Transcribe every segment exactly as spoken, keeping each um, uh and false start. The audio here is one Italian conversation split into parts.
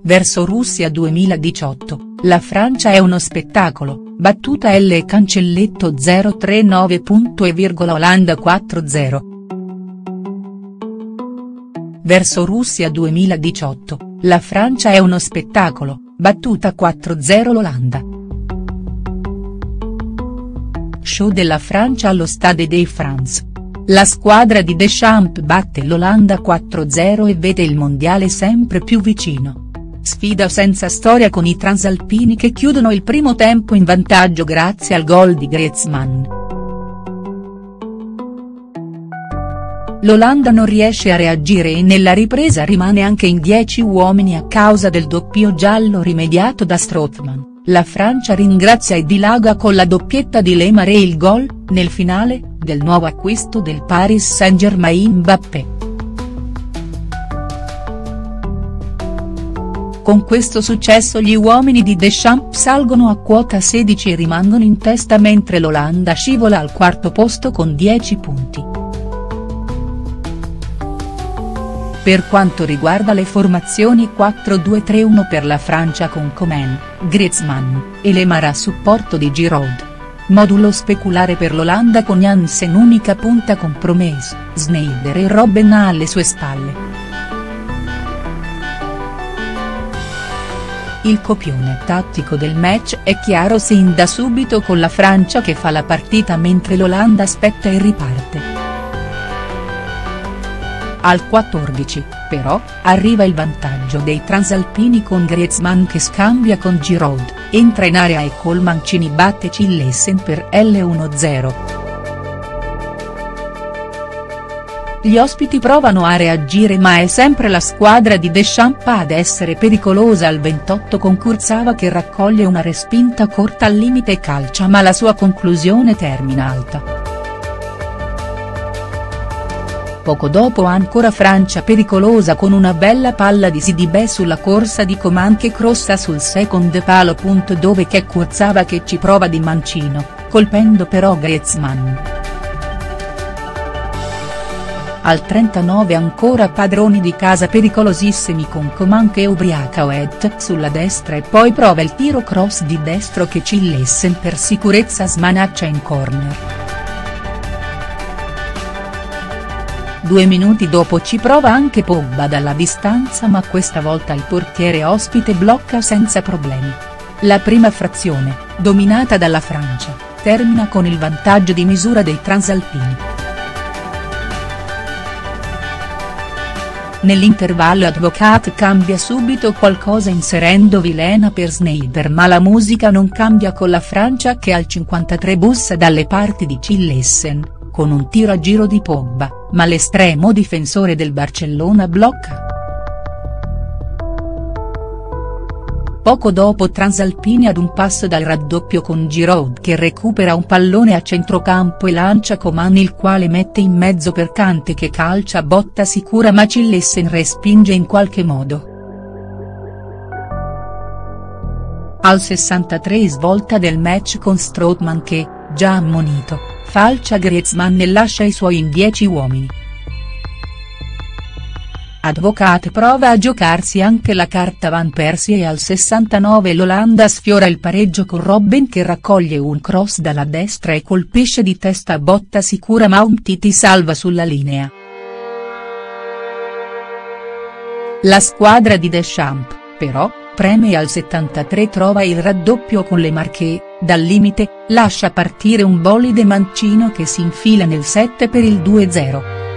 Verso Russia duemiladiciotto, la Francia è uno spettacolo, battuta L cancelletto zero tre nove e Olanda quattro zero. Verso Russia duemiladiciotto, la Francia è uno spettacolo, battuta quattro zero l'Olanda. Show della Francia allo Stade de France. La squadra di Deschamps batte l'Olanda quattro zero e vede il mondiale sempre più vicino. Sfida senza storia con i transalpini che chiudono il primo tempo in vantaggio grazie al gol di Griezmann. L'Olanda non riesce a reagire e nella ripresa rimane anche in dieci uomini a causa del doppio giallo rimediato da Strootman. La Francia ringrazia e dilaga con la doppietta di Lemar e il gol, nel finale, del nuovo acquisto del Paris Saint-Germain Mbappé. Con questo successo gli uomini di Deschamps salgono a quota sedici e rimangono in testa mentre l'Olanda scivola al quarto posto con dieci punti. Per quanto riguarda le formazioni quattro due tre uno per la Francia con Coman, Griezmann, e Lemar a supporto di Giroud. Modulo speculare per l'Olanda con Janssen unica punta con Promes, Sneijder e Robben alle sue spalle. Il copione tattico del match è chiaro sin da subito con la Francia che fa la partita mentre l'Olanda aspetta e riparte. Al quattordici, però, arriva il vantaggio dei transalpini con Griezmann che scambia con Giroud, entra in area e col mancini batte Cillessen per L uno zero. Gli ospiti provano a reagire ma è sempre la squadra di Deschamps ad essere pericolosa al ventotto con Kurzawa che raccoglie una respinta corta al limite e calcia ma la sua conclusione termina alta. Poco dopo ancora Francia pericolosa con una bella palla di Sidibé sulla corsa di Coman che crossa sul secondo palo. Dove c'è Kurzawa che ci prova di mancino, colpendo però Griezmann. Al trentanove ancora padroni di casa pericolosissimi con Coman che ubriaca Oed sulla destra e poi prova il tiro cross di destro che Cillessen per sicurezza smanaccia in corner. Due minuti dopo ci prova anche Pogba dalla distanza ma questa volta il portiere ospite blocca senza problemi. La prima frazione, dominata dalla Francia, termina con il vantaggio di misura dei transalpini. Nell'intervallo Advocat cambia subito qualcosa inserendo Vilena per Sneijder ma la musica non cambia con la Francia che al cinquantatré bussa dalle parti di Cillessen, con un tiro a giro di Pogba, ma l'estremo difensore del Barcellona blocca. Poco dopo transalpini ad un passo dal raddoppio con Giroud che recupera un pallone a centrocampo e lancia Coman il quale mette in mezzo per Kanté che calcia botta sicura ma Cillessen respinge in qualche modo. Al sessantatré svolta del match con Strootman che, già ammonito, falcia Griezmann e lascia i suoi in dieci uomini. Advocat prova a giocarsi anche la carta Van Persie e al sessantanove l'Olanda sfiora il pareggio con Robben che raccoglie un cross dalla destra e colpisce di testa a botta sicura ma Umtiti salva sulla linea. La squadra di Deschamps, però, preme e al settantatré trova il raddoppio con Lemar che, dal limite, lascia partire un bolide mancino che si infila nel sette per il due zero.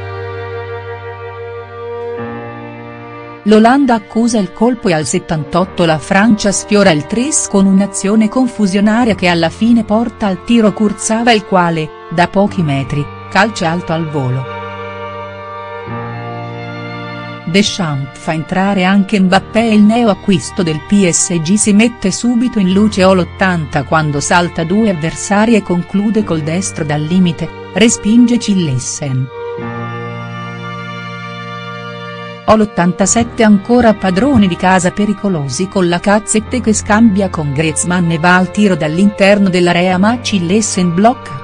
L'Olanda accusa il colpo e al settantotto la Francia sfiora il tris con un'azione confusionaria che alla fine porta al tiro Kurzawa il quale, da pochi metri, calcia alto al volo. Deschamps fa entrare anche Mbappé e il neo acquisto del P S G si mette subito in luce all'ottanta quando salta due avversari e conclude col destro dal limite, respinge Cillessen. all'ottantasette ancora padroni di casa pericolosi con la Cazzette che scambia con Griezmann e va al tiro dall'interno dell'area ma Cillessen blocca.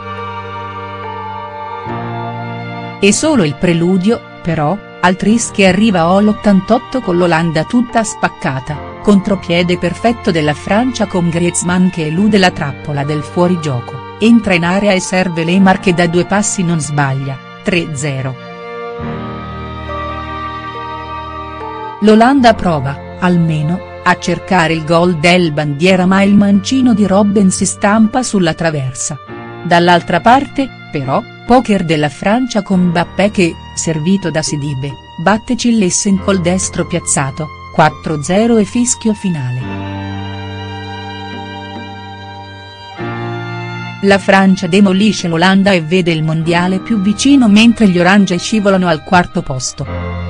E solo il preludio, però, al tris che arriva all'ottantotto con l'Olanda tutta spaccata. contropiede perfetto della Francia con Griezmann che elude la trappola del fuorigioco, entra in area e serve Lemar che da due passi non sbaglia, tre a zero. L'Olanda prova, almeno, a cercare il gol del bandiera ma il mancino di Robben si stampa sulla traversa. Dall'altra parte, però, poker della Francia con Mbappé che, servito da Sidibe, batte Cillessen col destro piazzato, quattro a zero e fischio finale. La Francia demolisce l'Olanda e vede il mondiale più vicino mentre gli orange scivolano al quarto posto.